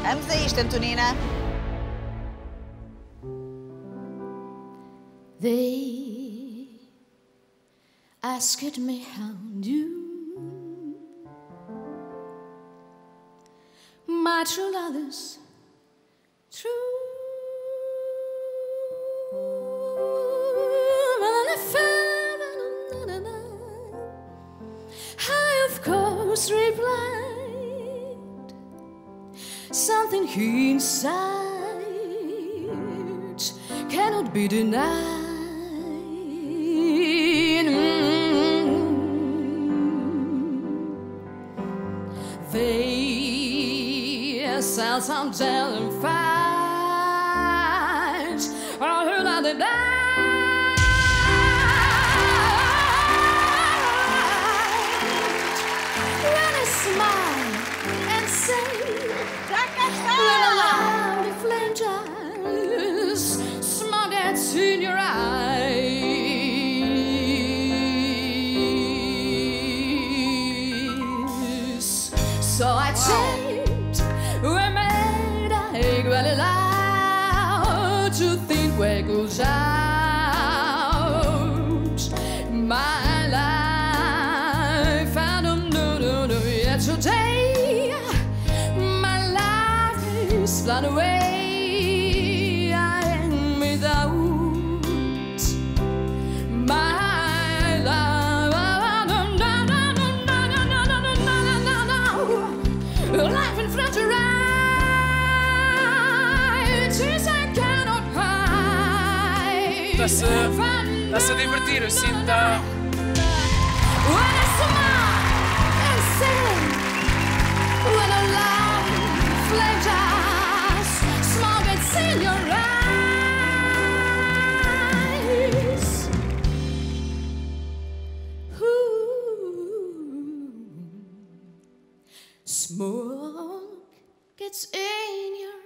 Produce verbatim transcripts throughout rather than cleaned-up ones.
Vamos a isto, Antonina. They asked me how do my true love's true. Well, I found I of course replied something inside cannot be denied. They sell some jellyfish. I heard that they died. When I smile and say, when a loud flame just smug gets in your eyes. So I changed, we made a really loud to think where goes out my life. I don't know, no, no, yet today my life is flown away. I am without my love. Life in front of your eyes is I cannot hide. Está-se está-se a divertir, eu sinto que está... When I smile and sing, when a love flame just small gets in your eyes. Ooh. Smoke gets in your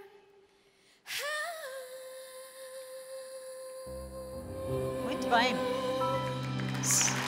Muito bem.